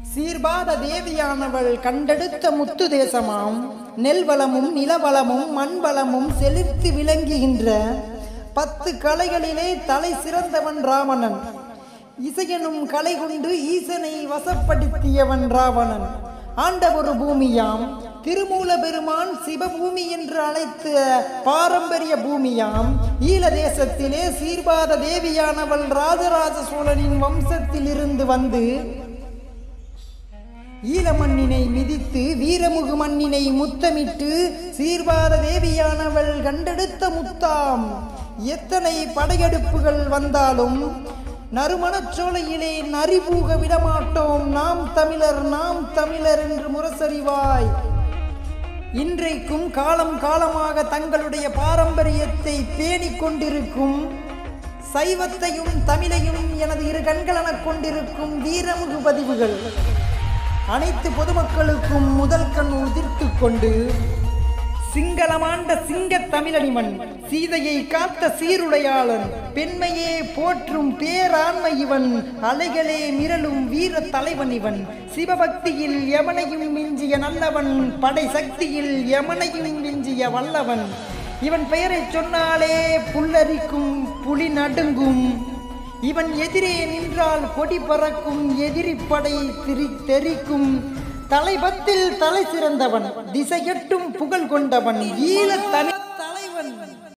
சீர்பாத தேவியானவள் கண்டெடுத்த முத்து தேசமாம் நெல்வளமும் நிலவளமும் மண்வளமும் செழித்து விளங்குகின்ற 10 கலைகளிலே தலை சிறந்தவன் ராவணன். இசையனும் கலை கொண்டு ஈசனை வசப்படுத்தியவன் ராவணன். ஆண்ட ஒரு பூமியாம் திருமூல பெருமான் சிவபூமி என்று அழைத்த பாரம்பரிய பூமியாம் ஈழ தேசத்திலே சீர்பாத தேவியானவள் ராஜராஜ சோழனின் வம்சத்தில் இருந்து வந்து ஈழ மண்ணினை மிதித்து வீரமுகு மண்ணினை முத்தமிட்டு சீர்பாத தேவியானவள் கண்டெடுத்த முத்தாம். எத்தனை படையெடுப்புகள் வந்தாலும் நறுமணச்சோலையிலே நரிபூக விடமாட்டோம், நாம் தமிழர் என்று முரசறிவாய். இன்றைக்கும் காலம் காலமாக தங்களுடைய பாரம்பரியத்தை பேணிக் கொண்டிருக்கும் சைவத்தையும் தமிழையும் எனது இரு கண்களெனக் கொண்டிருக்கும் வீரமுகு பதிவுகள் அனைத்து பொதுமக்களுக்கும் முதல் கண் உதிர்த்து கொண்டு சிங்களமாண்ட சிங்க தமிழனிவன், சீதையை காத்த சீருடையாளன், பெண்மையே போற்றும் பேராண்மை இவன், அலைகளே மிரளும் வீர தலைவன் இவன், சிவபக்தியில் எமனையும் மிஞ்சிய நல்லவன், படை சக்தியில் எமனையும் மிஞ்சிய வல்லவன். இவன் பெயரை சொன்னாலே புல்லரிக்கும் புலி நடுங்கும், இவன் எதிரே நின்றால் கொடி பறக்கும், எதிரி படை தெரிக்கும். தலைபத்தில் தலை சிறந்தவன், திசையெட்டும் புகழ் கொண்டவன், ஈழ தலைவன்.